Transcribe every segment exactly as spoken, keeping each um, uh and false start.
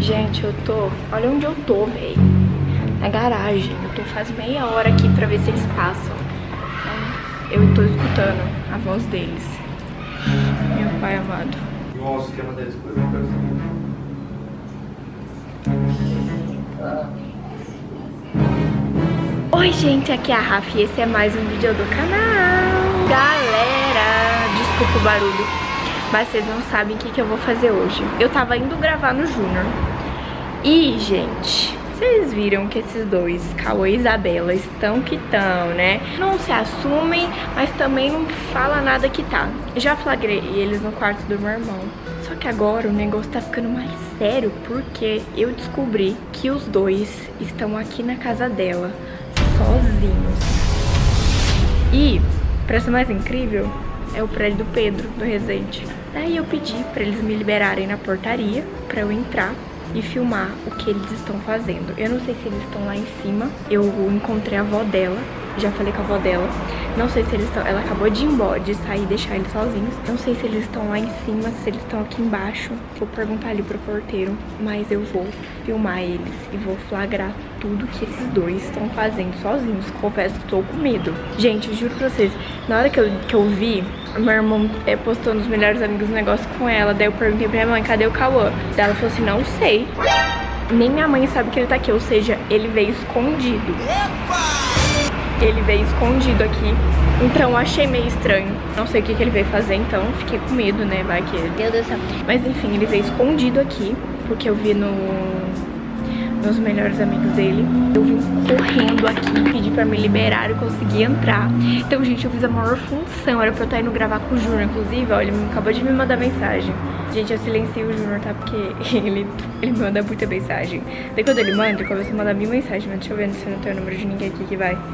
Gente, eu tô... Olha onde eu tô, velho. Na garagem. Eu tô faz meia hora aqui pra ver se eles passam. Eu tô escutando a voz deles. Meu pai amado. Nossa, que é uma deles coisas, uma coisa assim. Oi, gente, aqui é a Rafa e esse é mais um vídeo do canal. Galera, desculpa o barulho, mas vocês não sabem o que, que eu vou fazer hoje. Eu tava indo gravar no Júnior. E, gente, vocês viram que esses dois, Cauê e Isabela, estão que estão, né? Não se assumem, mas também não fala nada que tá. Já flagrei eles no quarto do meu irmão. Só que agora o negócio tá ficando mais sério, porque eu descobri que os dois estão aqui na casa dela, sozinhos. E, pra ser mais incrível, é o prédio do Pedro, do Resende. Daí eu pedi pra eles me liberarem na portaria, pra eu entrar e filmar o que eles estão fazendo. Eu não sei se eles estão lá em cima. Eu encontrei a avó dela, já falei com a avó dela. Não sei se eles estão... Ela acabou de ir embora, de sair e deixar eles sozinhos. Não sei se eles estão lá em cima, se eles estão aqui embaixo. Vou perguntar ali pro porteiro, mas eu vou filmar eles e vou flagrar tudo que esses dois estão fazendo sozinhos. Confesso que tô com medo. Gente, eu juro pra vocês, na hora que eu, que eu vi, meu irmão é, postou nos melhores amigos um negócio com ela. Daí eu perguntei pra minha mãe, cadê o Cauã? Daí ela falou assim, não sei. Nem minha mãe sabe que ele tá aqui, ou seja, ele veio escondido. Ele veio escondido aqui. Então eu achei meio estranho. Não sei o que, que ele veio fazer, então fiquei com medo, né? Vai que ele... Meu Deus do céu. Mas enfim, ele veio escondido aqui, porque eu vi no... nos melhores amigos dele. Eu vim correndo aqui, pedi pra me liberar e consegui entrar. Então, gente, eu fiz a maior função. Era pra eu estar indo gravar com o Júnior, inclusive. Olha, ele acabou de me mandar mensagem. Gente, eu silenciei o Júnior, tá? Porque ele, ele manda muita mensagem. Daí quando ele manda, ele começa a mandar mil mensagens. Mas deixa eu ver se não tem o número de ninguém aqui que vai.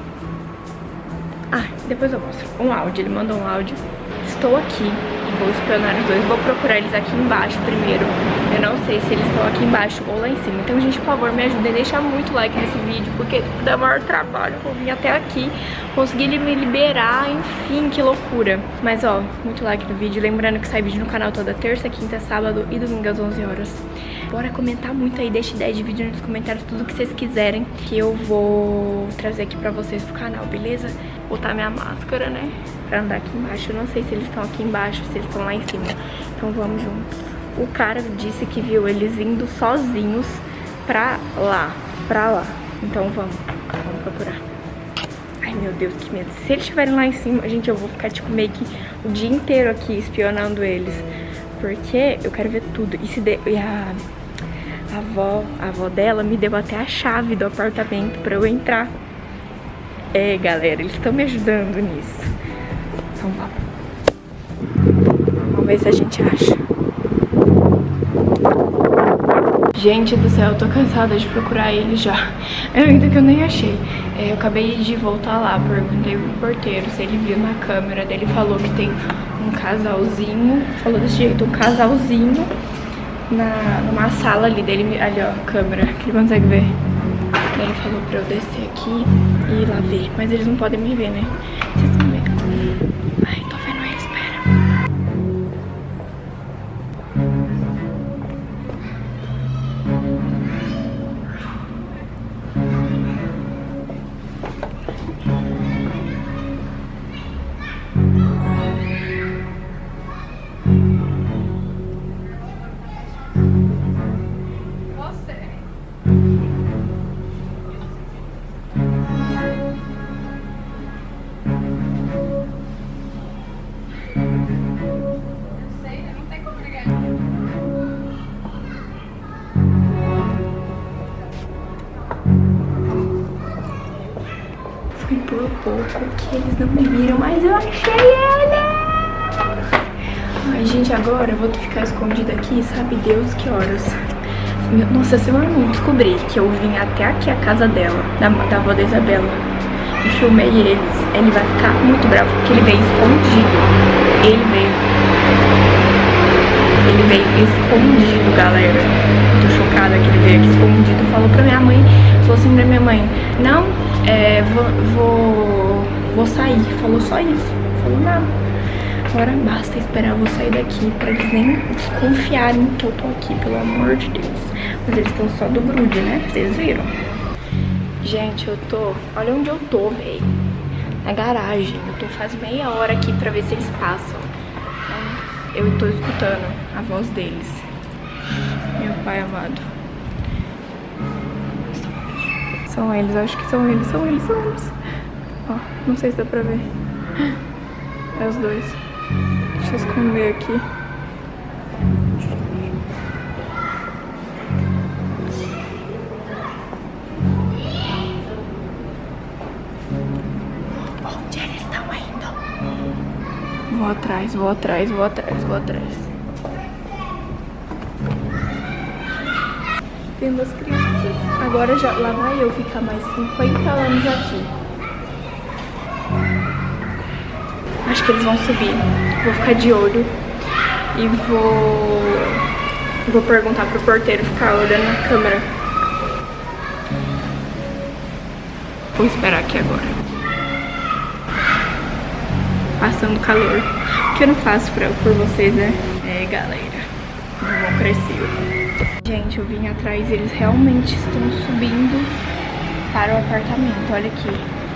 Ah, depois eu mostro. Um áudio, ele mandou um áudio. Estou aqui e vou espionar os dois. Vou procurar eles aqui embaixo primeiro. Eu não sei se eles estão aqui embaixo ou lá em cima. Então, gente, por favor, me ajudem a deixar muito like nesse vídeo, porque dá maior trabalho. Eu vim até aqui, consegui me liberar, enfim, que loucura. Mas, ó, muito like no vídeo. Lembrando que sai vídeo no canal toda terça, quinta, sábado e domingo às onze horas. Bora comentar muito aí, deixa ideia de vídeo nos comentários, tudo que vocês quiserem, que eu vou trazer aqui pra vocês pro canal, beleza? Vou botar minha máscara, né? Pra andar aqui embaixo. Eu não sei se eles estão aqui embaixo, se eles estão lá em cima. Então vamos juntos. O cara disse que viu eles indo sozinhos pra lá, pra lá. Então vamos, vamos procurar. Ai, meu Deus, que medo. Se eles estiverem lá em cima, gente, eu vou ficar, tipo, meio que o dia inteiro aqui espionando eles. Porque eu quero ver tudo. E se de... e a... a avó, a avó dela me deu até a chave do apartamento pra eu entrar. É, galera, eles estão me ajudando nisso. Então vamos. Vamos ver se a gente acha. Gente do céu, eu tô cansada de procurar ele já. Eu ainda que eu nem achei. É, eu acabei de voltar lá, perguntei pro porteiro se ele viu na câmera dele. Falou que tem um casalzinho. Falou desse jeito, um casalzinho na, numa sala ali dele. Ali, ó, câmera, que ele consegue ver. Daí ele falou pra eu descer aqui e ir lá ver. Mas eles não podem me ver, né? Vocês estão vendo? Ai, tô vendo ele, espera. Foi por pouco que eles não me viram, mas eu achei ele! Ai, gente, agora eu vou ficar escondida aqui, sabe Deus que horas. Meu, nossa, se eu não descobrir que eu vim até aqui a casa dela, da, da avó da Isabela, e filmei eles, ele vai ficar muito bravo, porque ele veio escondido. Ele veio... Ele veio escondido, galera. Tô chocada que ele veio aqui escondido. Falou pra minha mãe, falou assim pra minha mãe, não, é, vou, vou, vou sair. Falou só isso, falou nada. Agora basta esperar eu vou sair daqui pra eles nem desconfiarem que eu tô aqui, pelo amor de Deus. Mas eles estão só do grude, né? Vocês viram? Gente, eu tô... Olha onde eu tô, velho. Na garagem. Eu tô faz meia hora aqui pra ver se eles passam. Eu tô escutando a voz deles. Meu pai amado. São eles, acho que são eles, são eles, são eles. Ó, não sei se dá pra ver. É os dois. Deixa eu esconder aqui. Onde eles estão indo? Vou atrás, vou atrás, vou atrás, vou atrás. Tem duas crianças. Agora já, lá vai eu ficar mais cinquenta anos aqui. Acho que eles vão subir. Vou ficar de olho e vou vou perguntar pro porteiro ficar olhando na câmera. Vou esperar aqui agora. Passando calor. O que eu não faço pra, por vocês, né? É, galera. Não vão crescer. Gente, eu vim atrás e eles realmente estão subindo para o apartamento. Olha aqui.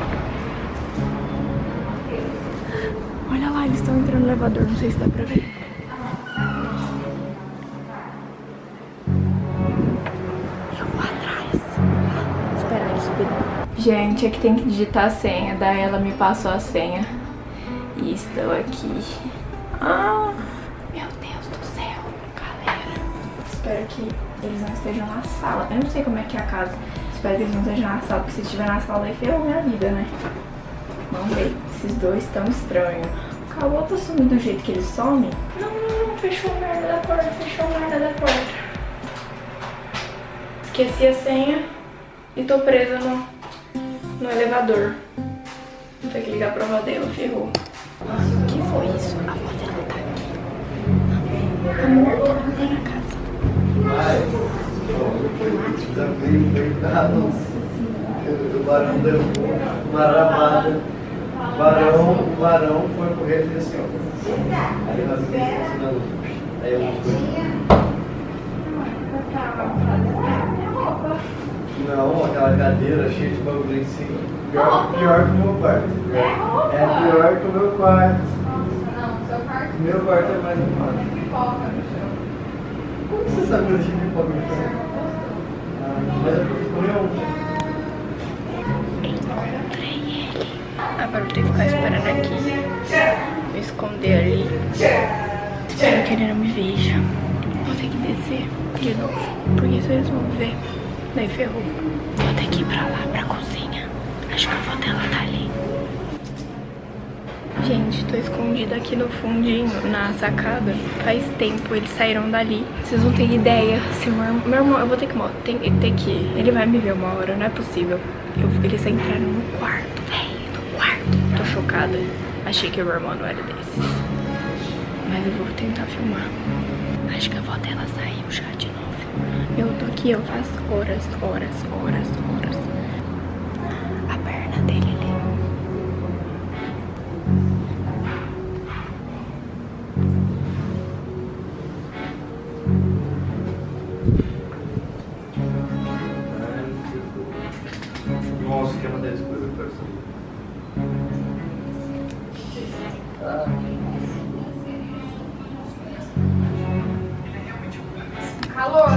Olha lá, eles estão entrando no elevador. Não sei se dá pra ver. Eu vou atrás. Esperar eles subirem. Gente, aqui tem que digitar a senha. Daí ela me passou a senha. E estou aqui. Ah, meu Deus do céu, galera. Espero que eles não estejam na sala. Eu não sei como é que é a casa. Espero que eles não estejam na sala, porque se estiver na sala aí ferrou minha vida, né? Vamos ver. Esses dois estão estranhos. O Cauã tá sumindo do jeito que ele some. Não, não, não. Fechou a merda da porta. Fechou a merda da porta. Esqueci a senha e tô presa no, no elevador. Vou ter que ligar pra avó dela. Ferrou. O que foi isso? A avó dela tá aqui. A mulher dela não tá na casa. Mas, o desafio foi dado. O barão deu uma ramada. O barão, o barão foi correr e fez assim, ó. Aí nós ficamos na luz. Aí eu não, aquela cadeira cheia de bagulho em cima. Pior, pior que o meu quarto. É pior que o meu quarto. Não, seu quarto. Meu quarto é mais arrumado. Pipoca no chão. Como você sabe que eu tinha pipoca no chão? Ah, mas é porque eu comi ontem. Encontrei ele. Agora eu tenho que ficar esperando aqui. Me esconder ali. Espero que ele não me veja. Vou ter que descer de novo. Porque se eles vão ver, daí ferrou. Vou ter que ir pra lá, pra cozinha. Acho que a avó dela tá ali. Gente, tô escondida aqui no fundinho, na sacada. Faz tempo, eles saíram dali. Vocês não têm ideia se o meu irmão... Meu irmão, eu vou ter que... Tem, ter que ele vai me ver uma hora, não é possível. Eu, eles entraram no quarto, velho. No quarto. Tô chocada. Achei que o meu irmão não era desses. Mas eu vou tentar filmar. Acho que a avó dela saiu já de novo. Eu tô aqui, ó, faz horas, horas, horas, horas. A perna dele ali. Nossa, que é uma dessas coisas que eu quero saber. Calor.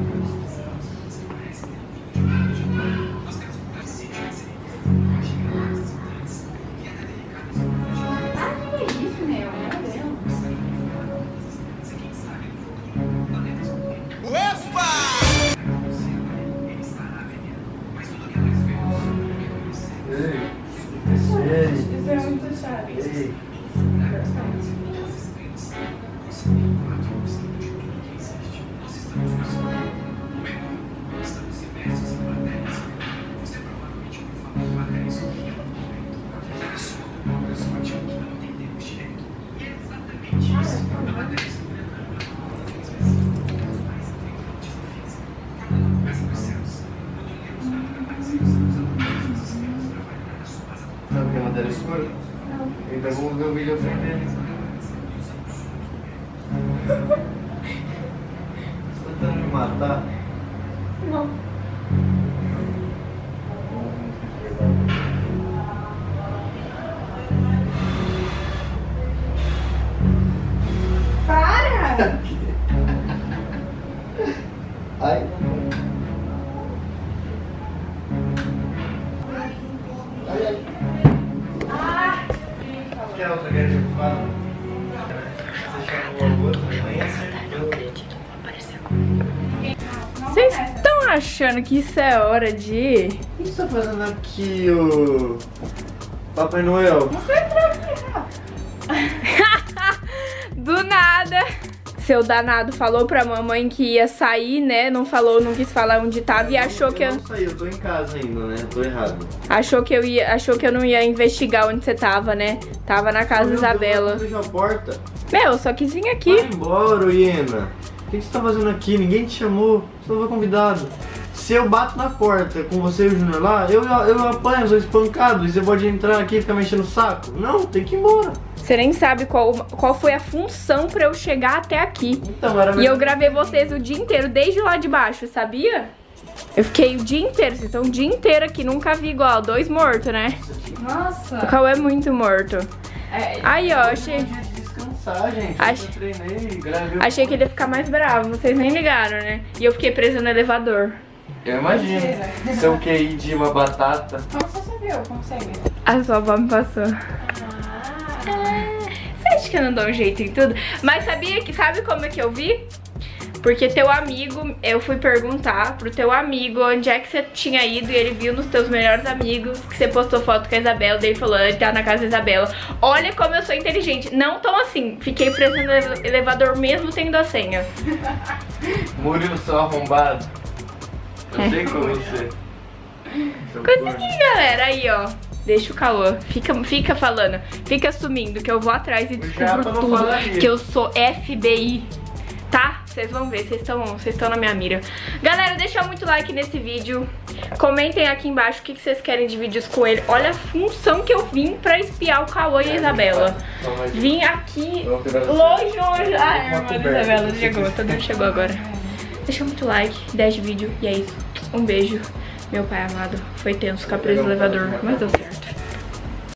Isso é muito chave. Sabe o que é matéria escura? Então vamos ver o vídeo aprendendo. matar? Não. Para! Ai. Ai, ai. Ah! Quer outra que a gente fala? Você chamou a outra, Vocês estão achando que isso é hora de ir? O que você tá fazendo aqui, ô Papai Noel? Você entrou aqui, Do nada. Seu danado falou pra mamãe que ia sair, né? Não falou, não quis falar onde tava e achou que eu... Eu não saí, eu tô em casa ainda, né? Tô errado. Achou que eu ia, achou que eu não ia investigar onde você tava, né? Tava na casa da Isabela. Fechou a porta. Meu, eu só quis vir aqui. Vai embora, Iena. O que você tá fazendo aqui? Ninguém te chamou. Você não foi convidado. Se eu bato na porta com você e o Júnior lá, eu, eu apanho, eu sou espancado. E você pode entrar aqui e ficar mexendo o saco? Não, tem que ir embora. Você nem sabe qual, qual foi a função pra eu chegar até aqui. Então, era E eu gravei vocês o dia inteiro, desde lá de baixo, sabia? Eu fiquei o dia inteiro, vocês estão o dia inteiro aqui, nunca vi igual, dois mortos, né? Nossa! O Cauê é muito morto. É, Aí, ó, achei, descansar, gente. Ach- Eu treinei, gravei. achei que ele ia ficar mais bravo, vocês nem ligaram, né? E eu fiquei presa no elevador. Eu imagino. Seu Q I de uma batata. como você sabia? Consegue? A sua avó me passou. Ah! Você acha que eu não dou um jeito em tudo? Mas sabia que, sabe como é que eu vi? Porque teu amigo, eu fui perguntar pro teu amigo onde é que você tinha ido e ele viu nos teus melhores amigos que você postou foto com a Isabela, daí ele falou, ele tá na casa da Isabela. Olha como eu sou inteligente. Não tão assim, fiquei presa no ele- elevador mesmo tendo a senha. Murilo, seu arrombado. Eu sei como você. Seu corno. Consegui, galera, aí ó. Deixa o caô, fica, fica falando, fica assumindo que eu vou atrás e O descubro Japa não tudo, fala isso. que eu sou F B I, tá? Vocês vão ver, vocês estão vocês estão na minha mira. Galera, deixa muito like nesse vídeo, comentem aqui embaixo o que que vocês querem de vídeos com ele. Olha a função que eu vim pra espiar o Cauã e a Isabela. Vim aqui, longe, longe. Ai, a irmã da Isabela chegou, todo mundo chegou agora. Deixa muito like, dez de vídeo e é isso. Um beijo, meu pai amado. Foi tenso ficar preso no elevador, mas deu certo.